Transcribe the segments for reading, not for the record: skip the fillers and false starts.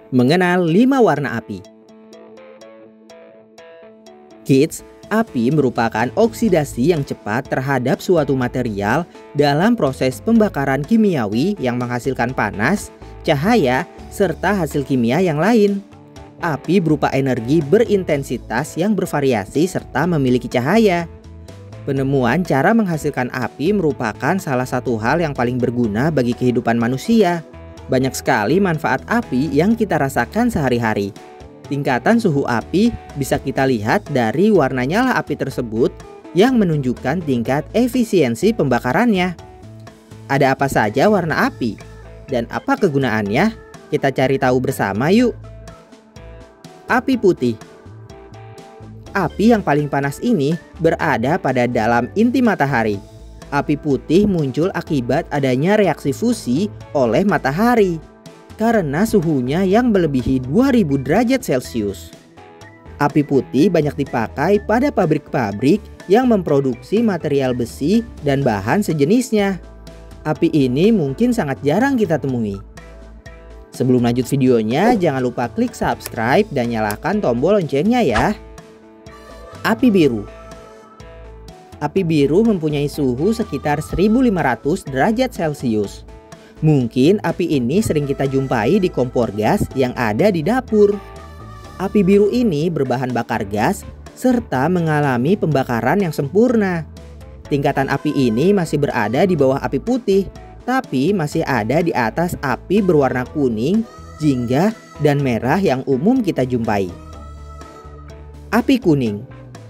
Mengenal 5 warna api. Kids, api merupakan oksidasi yang cepat terhadap suatu material dalam proses pembakaran kimiawi yang menghasilkan panas, cahaya, serta hasil kimia yang lain. Api berupa energi berintensitas yang bervariasi serta memiliki cahaya. Penemuan cara menghasilkan api merupakan salah satu hal yang paling berguna bagi kehidupan manusia. Banyak sekali manfaat api yang kita rasakan sehari-hari. Tingkatan suhu api bisa kita lihat dari warna nyala api tersebut yang menunjukkan tingkat efisiensi pembakarannya. Ada apa saja warna api? Dan apa kegunaannya? Kita cari tahu bersama yuk. Api putih. Api yang paling panas ini berada pada dalam inti matahari. Api putih muncul akibat adanya reaksi fusi oleh matahari karena suhunya yang melebihi 2000 derajat Celcius. Api putih banyak dipakai pada pabrik-pabrik yang memproduksi material besi dan bahan sejenisnya. Api ini mungkin sangat jarang kita temui. Sebelum lanjut videonya, jangan lupa klik subscribe dan nyalakan tombol loncengnya ya. Api biru. Api biru mempunyai suhu sekitar 1500 derajat Celcius. Mungkin api ini sering kita jumpai di kompor gas yang ada di dapur. Api biru ini berbahan bakar gas serta mengalami pembakaran yang sempurna. Tingkatan api ini masih berada di bawah api putih, tapi masih ada di atas api berwarna kuning, jingga, dan merah yang umum kita jumpai. Api kuning.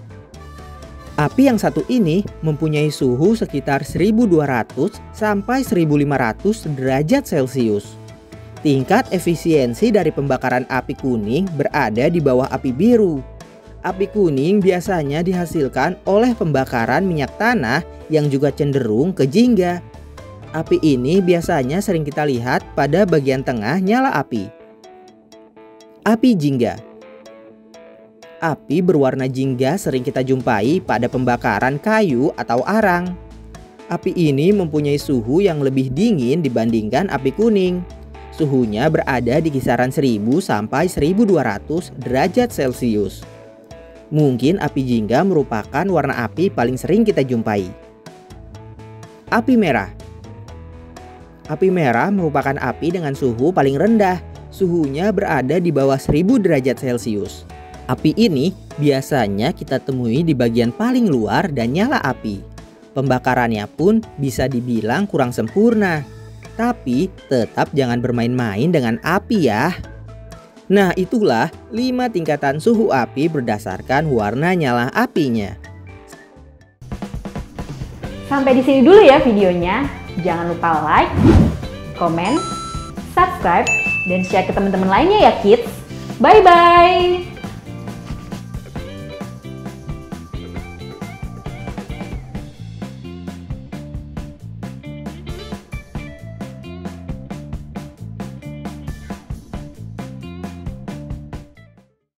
Api yang satu ini mempunyai suhu sekitar 1200 sampai 1500 derajat Celcius. Tingkat efisiensi dari pembakaran api kuning berada di bawah api biru. Api kuning biasanya dihasilkan oleh pembakaran minyak tanah yang juga cenderung ke jingga. Api ini biasanya sering kita lihat pada bagian tengah nyala api. Api jingga. Api berwarna jingga sering kita jumpai pada pembakaran kayu atau arang. Api ini mempunyai suhu yang lebih dingin dibandingkan api kuning. Suhunya berada di kisaran 1000 sampai 1200 derajat Celcius. Mungkin api jingga merupakan warna api paling sering kita jumpai. Api merah. Api merah merupakan api dengan suhu paling rendah. Suhunya berada di bawah 1000 derajat Celcius. Api ini biasanya kita temui di bagian paling luar dan nyala api. Pembakarannya pun bisa dibilang kurang sempurna. Tapi tetap jangan bermain-main dengan api ya. Nah, itulah 5 tingkatan suhu api berdasarkan warna nyala apinya. Sampai di sini dulu ya videonya. Jangan lupa like, komen, subscribe, dan share ke teman-teman lainnya ya kids. Bye-bye!